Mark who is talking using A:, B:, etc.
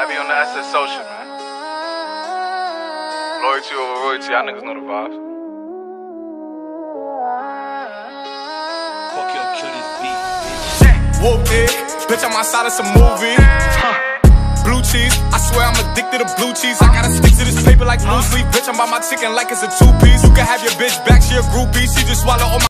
A: I be on the SS Social, man. Loyalty over royalty, y'all niggas know the vibes.
B: Fuck your kill this beat, bitch.
C: Whoop it, bitch, I'm outside of some movie. Blue cheese, I swear I'm addicted to blue cheese. I gotta stick to this paper like blue sleep. Bitch, I'm by my chicken like it's a two-piece. You can have your bitch back, she a groupie. She just swallow all my